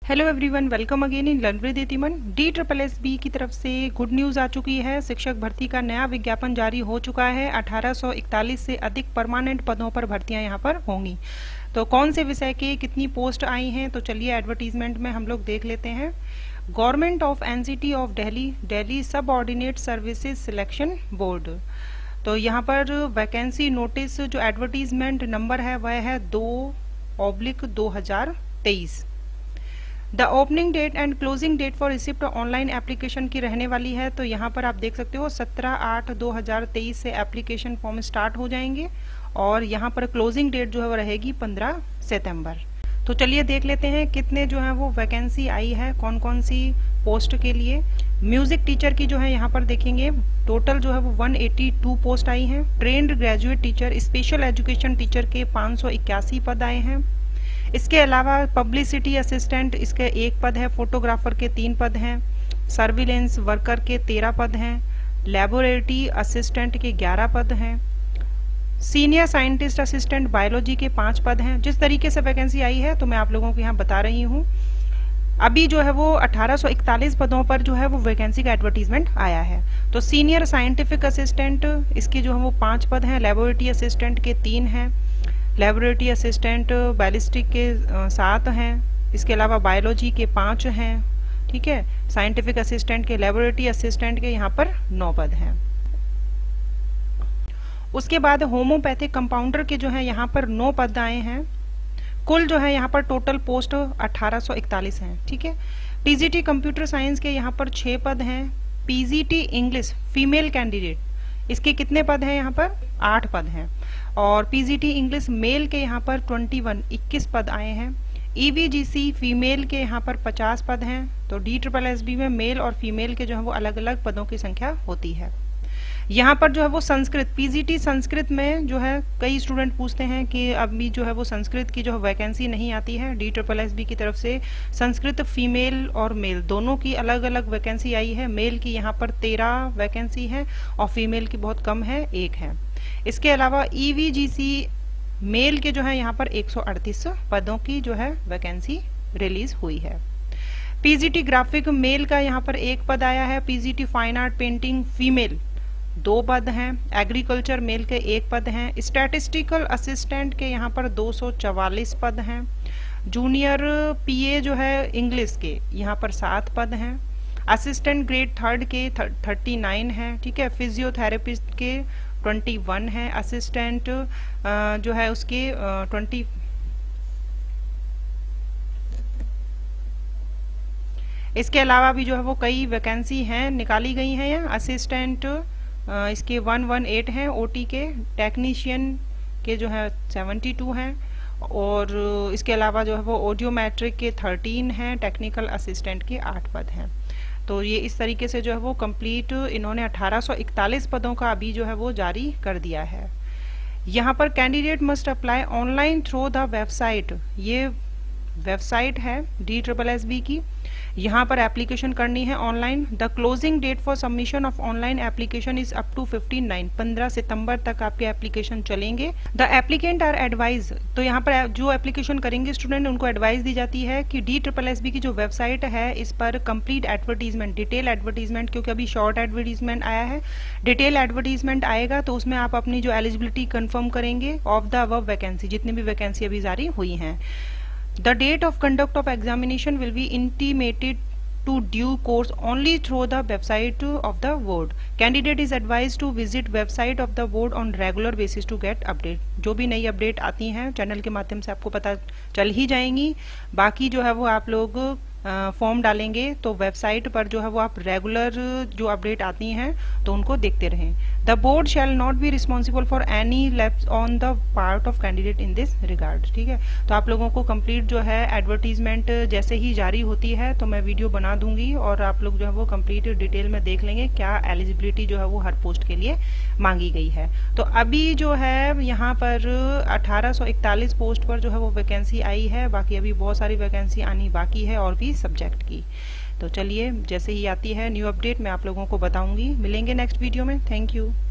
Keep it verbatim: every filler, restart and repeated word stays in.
Hello everyone, welcome again in learn with इतिमन। D triple S B की तरफ से गुड न्यूज़ आ चुकी है। शिक्षक भर्ती का नया विज्ञापन जारी हो चुका है। अठारह सौ इकतालीस से अधिक परमानेंट पदों पर भर्तियां यहां पर होंगी। तो कौन से विषय के कितनी पोस्ट आई हैं, तो चलिए एडवर्टीजमेंट में हम लोग देख लेते हैं। Government of NCT of Delhi, Delhi subordinate services selection board. तो यहाँ पर वैकेंसी नोटिस जो एडवर्टीजमेंट नंबर है वह है दो ऑब्लिक दो हजार तेईस। The opening date and closing date for receipt online application की रहने वाली है। तो यहाँ पर आप देख सकते हो सत्रह आठ दो हजार तेईस से एप्लीकेशन फॉर्म स्टार्ट हो जाएंगे और यहाँ पर क्लोजिंग डेट जो है वो रहेगी पंद्रह सितंबर। तो चलिए देख लेते हैं कितने जो है वो वैकेंसी आई है, कौन कौन सी पोस्ट के लिए। म्यूजिक टीचर की जो है यहाँ पर देखेंगे टोटल जो है वो एक सौ बयासी पोस्ट आई हैं। Trained graduate teacher, special education teacher के पाँच सौ इक्यासी पद आए हैं। इसके अलावा पब्लिसिटी असिस्टेंट इसके एक पद है, फोटोग्राफर के तीन पद हैं, सर्विलेंस वर्कर के तेरह पद हैं, लेबोरेटरी असिस्टेंट के ग्यारह पद हैं, सीनियर साइंटिस्ट असिस्टेंट बायोलॉजी के पांच पद हैं। जिस तरीके से वैकेंसी आई है तो मैं आप लोगों को यहाँ बता रही हूँ। अभी जो है वो अठारह सौ इकतालीस पदों पर जो है वो वैकेंसी का एडवर्टीजमेंट आया है। तो सीनियर साइंटिफिक असिस्टेंट इसके जो है वो पांच पद हैं, लेबोरेटरी असिस्टेंट के तीन हैं, लेबोरेटरी असिस्टेंट बैलिस्टिक के सात हैं, इसके अलावा बायोलॉजी के पाँच हैं, ठीक है। साइंटिफिक असिस्टेंट के, लेबोरेटरी असिस्टेंट के यहाँ पर नौ पद हैं। उसके बाद होम्योपैथिक कंपाउंडर के जो है यहाँ पर नौ पद आए हैं। कुल जो है यहाँ पर टोटल पोस्ट अठारह सौ इकतालीस हैं, ठीक है। टीजीटी कंप्यूटर साइंस के यहाँ पर छः पद हैं। पीजीटी इंग्लिश फीमेल कैंडिडेट इसके कितने पद हैं, यहाँ पर आठ पद हैं। और पीजीटी इंग्लिश मेल के यहाँ पर इक्कीस इक्कीस पद आए हैं। ईवीजीसी फीमेल के यहाँ पर पचास पद हैं। तो डी ट्रिपल एस बी में मेल और फीमेल के जो है वो अलग अलग पदों की संख्या होती है। यहाँ पर जो है वो संस्कृत, पीजीटी संस्कृत में जो है कई स्टूडेंट पूछते हैं कि अभी जो है वो संस्कृत की जो है वैकेंसी नहीं आती है। डी ट्रिपल एस बी की तरफ से संस्कृत फीमेल और मेल दोनों की अलग अलग वैकेंसी आई है। मेल की यहाँ पर तेरह वैकेंसी है और फीमेल की बहुत कम है, एक है। इसके अलावा ईवीजीसी मेल के जो है यहाँ पर एक सौ अड़तीस पदों की जो है वैकेंसी रिलीज हुई है। पीजीटी ग्राफिक मेल का यहाँ पर एक पद आया है। PGT fine art painting female दो पद हैं। एग्रीकल्चर मेल के एक पद हैं। स्टैटिस्टिकल असिस्टेंट के यहाँ पर दो सौ चवालीस पद हैं। जूनियर पीए जो है इंग्लिश के यहाँ पर सात पद हैं। असिस्टेंट ग्रेड थर्ड के थर्टी नाइन हैं, ठीक है। फिजियोथेरेपिस्ट के ट्वेंटी वन है। असिस्टेंट जो है उसके ट्वेंटी इसके अलावा भी जो है वो कई वैकेंसी हैं निकाली गई हैं। यहाँ असिस्टेंट इसके वन वन एट हैं। ओटी के टेक्नीशियन के जो है सेवेंटी टू हैं और इसके अलावा जो है वो ऑडियोमेट्रिक के थर्टीन हैं। टेक्निकल असिस्टेंट के आठ पद हैं। तो ये इस तरीके से जो है वो कंप्लीट इन्होंने अठारह सौ इकतालीस पदों का अभी जो है वो जारी कर दिया है। यहाँ पर candidate must apply online through the website, ये वेबसाइट है डी ट्रिपल एस बी की। यहाँ पर एप्लीकेशन करनी है online. The closing date for submission of online application is up to fifteen nine, पंद्रह सितंबर तक आपके एप्लीकेशन चलेंगे। द एप्लीकेंट आर एडवाइज, तो यहाँ पर जो एप्लीकेशन करेंगे स्टूडेंट उनको एडवाइस दी जाती है कि डी ट्रिपल एस बी की जो वेबसाइट है इस पर कंप्लीट एडवर्टीजमेंट, डिटेल एडवर्टीजमेंट, क्योंकि अभी शॉर्ट एडवर्टीजमेंट आया है, डिटेल एडवर्टीजमेंट आएगा तो उसमें आप अपनी जो एलिजिबिलिटी कंफर्म करेंगे ऑफ द अबव वैकेंसी, जितनी भी वैकेंसी अभी जारी हुई हैं। The date of conduct of examination will be intimated to due course only through the website of the board. Candidate is advised to visit website of the board on regular basis to get update. जो भी नई update आती हैं channel के माध्यम से आपको पता चल ही जाएंगी। बाकी जो है वो आप लोग फॉर्म डालेंगे तो वेबसाइट पर जो है वो आप रेगुलर जो अपडेट आती हैं तो उनको देखते रहें। The board shall not be responsible for any lapse on the part of candidate in this regard, ठीक है। तो आप लोगों को कंप्लीट जो है एडवर्टीजमेंट जैसे ही जारी होती है तो मैं वीडियो बना दूंगी और आप लोग जो है वो कंप्लीट डिटेल में देख लेंगे क्या एलिजिबिलिटी जो है वो हर पोस्ट के लिए मांगी गई है। तो अभी जो है यहाँ पर अठारह सौ इकतालीस पोस्ट पर जो है वो वैकेंसी आई है। बाकी अभी बहुत सारी वैकेंसी आनी बाकी है और भी सब्जेक्ट की। तो चलिए जैसे ही आती है न्यू अपडेट मैं आप लोगों को बताऊंगी। मिलेंगे नेक्स्ट वीडियो में। Thank you.